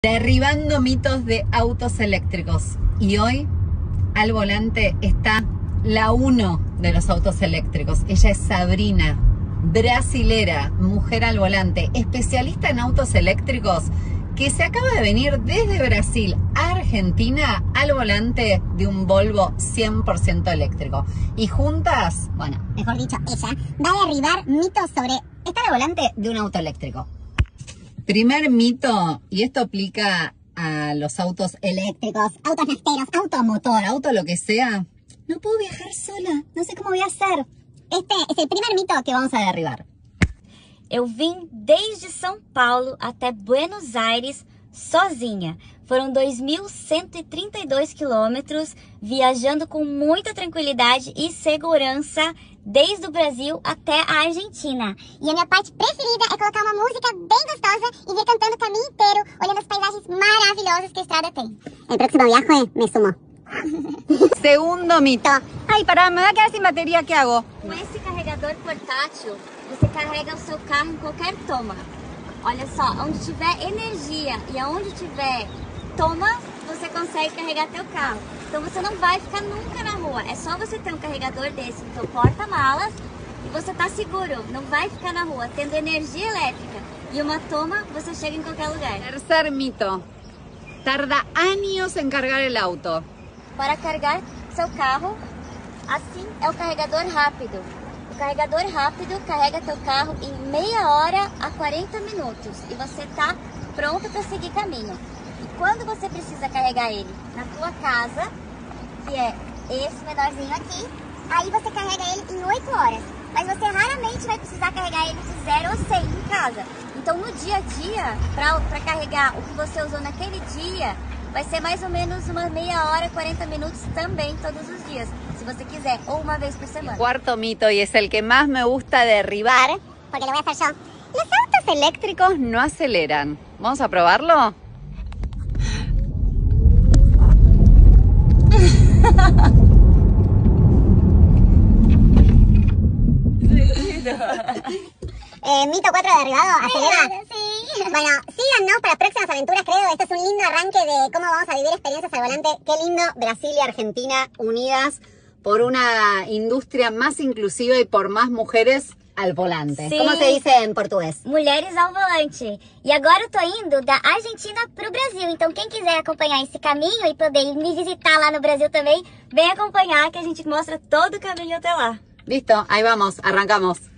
Derribando mitos de autos eléctricos. Y hoy al volante está la uno de los autos eléctricos. Ella es Sabrina, brasilera, mujer al volante, especialista en autos eléctricos, que se acaba de venir desde Brasil a Argentina al volante de un Volvo 100% eléctrico. Y juntas, bueno, mejor dicho, ella va a derribar mitos sobre estar al volante de un auto eléctrico. Primer mito, y esto aplica a los autos eléctricos, autos nafteros, automotor, auto lo que sea. No puedo viajar sola, no sé cómo voy a hacer. Este es el primer mito que vamos a derribar. Eu vim desde São Paulo até Buenos Aires sozinha. Foram 2.132 quilômetros, viajando com muita tranquilidade e segurança desde o Brasil até a Argentina. E a minha parte preferida é colocar uma música bem gostosa e vir cantando o caminho inteiro, olhando as paisagens maravilhosas que a estrada tem. El próximo viaje me sumo. Segundo mito. Ay, pará, me voy a quedar sin batería, ¿qué hago? Com esse carregador portátil, você carrega o seu carro em qualquer toma. Olha só, onde tiver energia e aonde tiver toma, você consegue carregar teu carro. Então você não vai ficar nunca na rua. É só você ter um carregador desse no teu porta-malas e você tá seguro. Não vai ficar na rua. Tendo energia elétrica e uma toma, você chega em qualquer lugar. Tercer mito. Tarda años en cargar el auto. Para carregar seu carro, assim é o carregador rápido. O carregador rápido carrega teu carro em meia hora a 40 minutos e você tá pronto para seguir caminho. E quando você precisa carregar ele na tua casa, que é esse menorzinho aqui, aí você carrega ele em 8 horas. Mas você raramente vai precisar carregar ele de 0 ou 100 em casa. Então no dia a dia, para carregar o que você usou naquele dia, vai ser mais ou menos uma meia hora, 40 minutos também todos os dias, si você quiser, ou uma vez por semana. Cuarto mito, y es el que más me gusta derribar, Porque lo voy a hacer yo. los autos eléctricos no aceleran. ¿Vamos a probarlo? Mito 4 derribado, acelera. Sí. Bueno, síganos para próximas aventuras, creo. Esto es un lindo arranque de cómo vamos a vivir experiencias al volante. Qué lindo, Brasil y Argentina unidas por una industria más inclusiva y por más mujeres al volante. Sim. ¿Cómo se dice en portugués? Mulheres ao volante. E agora eu tô indo da Argentina pro Brasil. Então quem quiser acompanhar esse caminho e poder me visitar lá no Brasil também, vem acompanhar que a gente mostra todo o caminho até lá. Listo, ahí vamos, arrancamos.